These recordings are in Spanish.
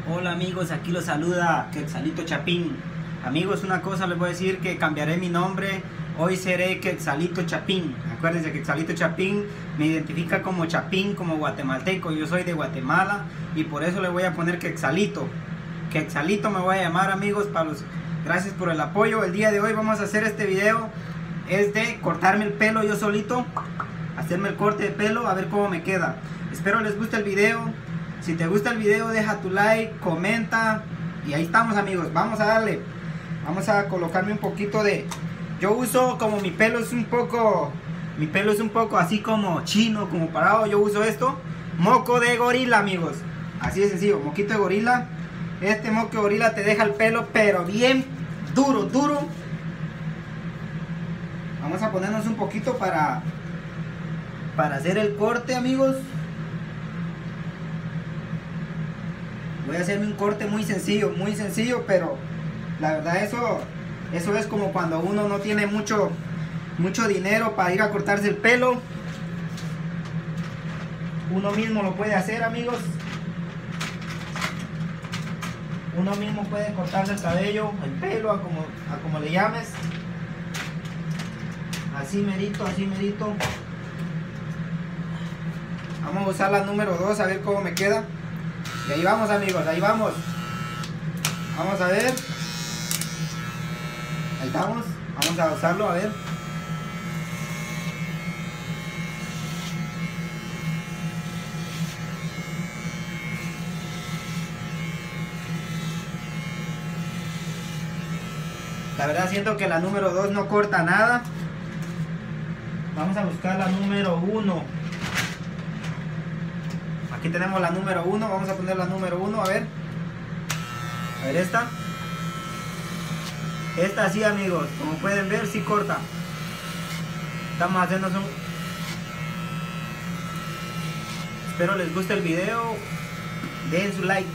Hola amigos, aquí los saluda Quetzalito Chapín. Amigos, una cosa les voy a decir, que cambiaré mi nombre. Hoy seré Quetzalito Chapín. Acuérdense, Quetzalito Chapín me identifica como Chapín, como guatemalteco. Yo soy de Guatemala y por eso le voy a poner Quetzalito. Quetzalito me voy a llamar, amigos. Gracias por el apoyo. El día de hoy vamos a hacer este video. Es de cortarme el pelo yo solito, hacerme el corte de pelo, a ver cómo me queda. Espero les guste el video. Si te gusta el video, deja tu like, comenta. Y ahí estamos, amigos, vamos a darle. Vamos a colocarme un poquito de... Yo uso, como mi pelo es un poco así como chino, como parado, yo uso esto, moco de gorila, amigos. Así de sencillo, moquito de gorila. Este moco de gorila te deja el pelo pero bien duro, duro. Vamos a ponernos un poquito para hacer el corte, amigos. Voy a hacerme un corte muy sencillo, pero la verdad eso es como cuando uno no tiene mucho dinero para ir a cortarse el pelo. Uno mismo lo puede hacer, amigos. Uno mismo puede cortarse el cabello, el pelo, a como le llames. Así merito, así merito. Vamos a usar la número 2 a ver cómo me queda. Y ahí vamos, amigos, ahí vamos. Vamos a ver. Ahí estamos. Vamos a usarlo, a ver. La verdad siento que la número 2 no corta nada. Vamos a buscar la número 1. Aquí tenemos la número 1. Vamos a poner la número 1. A ver esta. Esta sí, amigos. Como pueden ver, sí corta. Estamos haciendo un... Espero les guste el video. Den su like.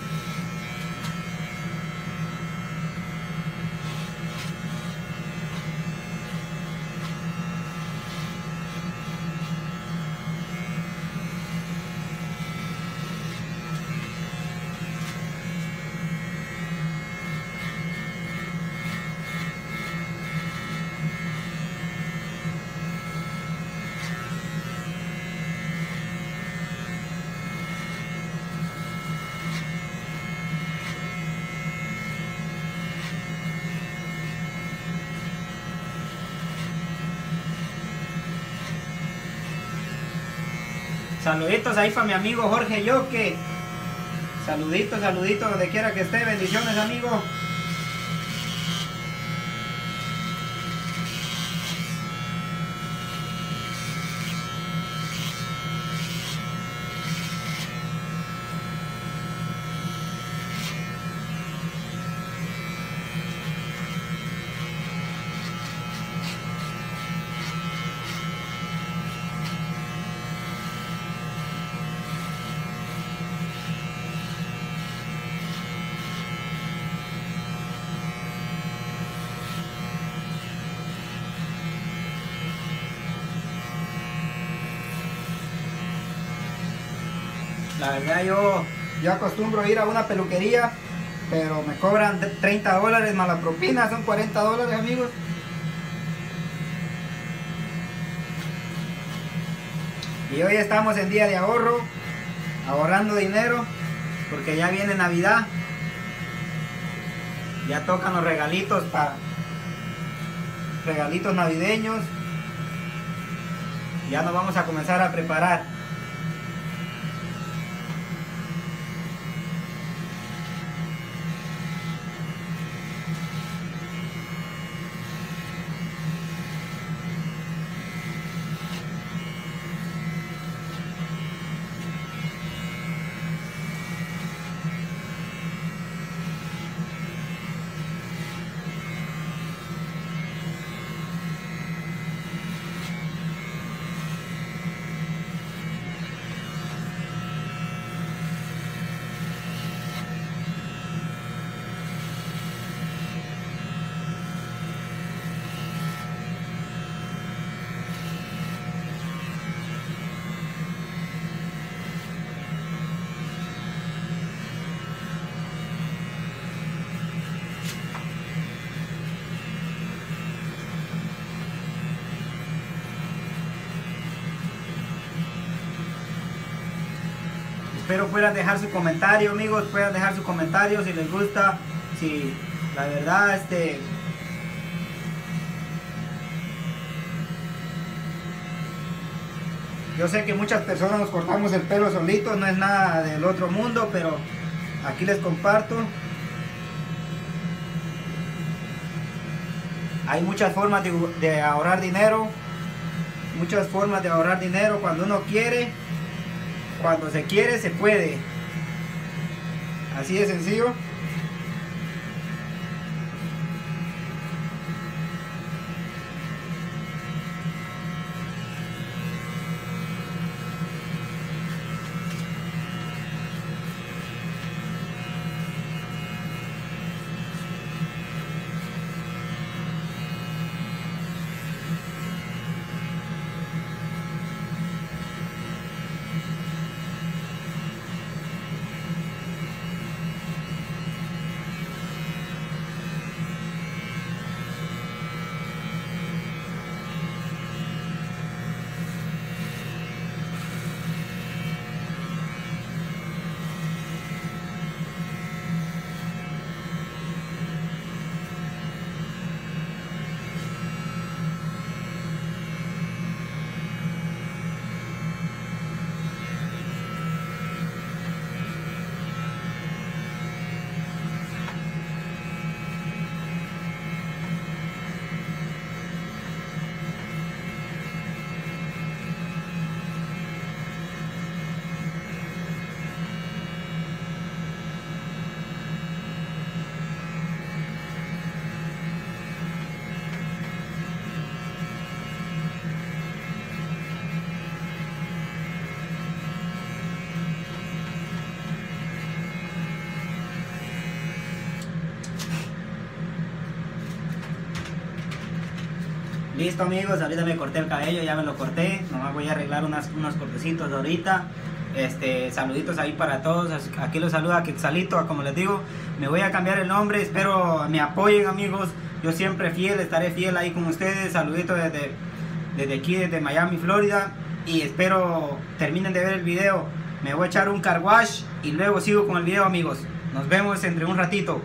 Saluditos ahí para mi amigo Jorge Yoque. Saluditos, saluditos donde quiera que esté. Bendiciones, amigo. La verdad yo acostumbro ir a una peluquería, pero me cobran $30 más la propina, son $40, amigos. Y hoy estamos en día de ahorro, ahorrando dinero, porque ya viene Navidad. Ya tocan los regalitos regalitos navideños. Ya nos vamos a comenzar a preparar. Espero puedan dejar su comentario, amigos, puedan dejar su comentario si les gusta, si la verdad yo sé que muchas personas nos cortamos el pelo solitos, no es nada del otro mundo, pero aquí les comparto. Hay muchas formas de ahorrar dinero, muchas formas de ahorrar dinero cuando uno quiere, cuando se quiere se puede. Así de sencillo. Listo, amigos, ahorita me corté el cabello, ya me lo corté, nomás voy a arreglar unos cortecitos ahorita. Saluditos ahí para todos, aquí los saluda Quetzalito, como les digo, me voy a cambiar el nombre, espero me apoyen, amigos, yo siempre fiel, estaré fiel ahí con ustedes. Saluditos desde aquí, desde Miami, Florida, y espero terminen de ver el video. Me voy a echar un car wash y luego sigo con el video, amigos. Nos vemos entre un ratito.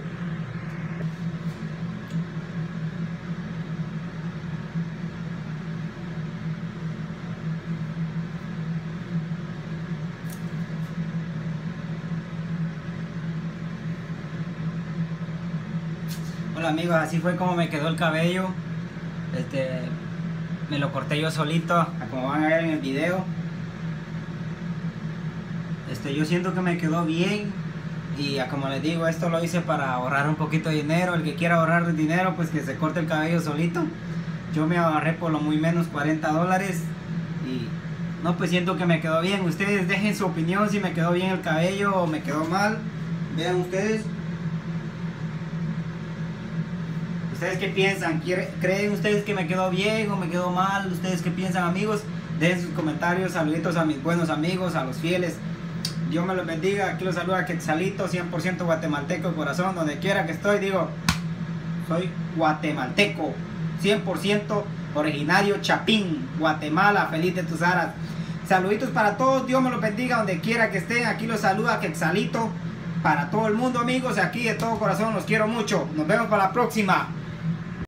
Hola, amigos, así fue como me quedó el cabello. Me lo corté yo solito, como van a ver en el video. Yo siento que me quedó bien. Y como les digo, esto lo hice para ahorrar un poquito de dinero. El que quiera ahorrar dinero, pues que se corte el cabello solito. Yo me ahorré por lo muy menos $40. Y no, pues siento que me quedó bien. Ustedes dejen su opinión si me quedó bien el cabello o me quedó mal. Vean ustedes. ¿Ustedes qué piensan? ¿Creen ustedes que me quedó bien o me quedó mal? ¿Ustedes qué piensan, amigos? Dejen sus comentarios. Saluditos a mis buenos amigos, a los fieles. Dios me los bendiga. Aquí los saluda Quetzalito, 100% guatemalteco de corazón. Donde quiera que estoy, digo, soy guatemalteco, 100% originario Chapín, Guatemala, feliz de tus aras. Saluditos para todos. Dios me los bendiga donde quiera que estén. Aquí los saluda Quetzalito para todo el mundo, amigos. Aquí de todo corazón los quiero mucho. Nos vemos para la próxima.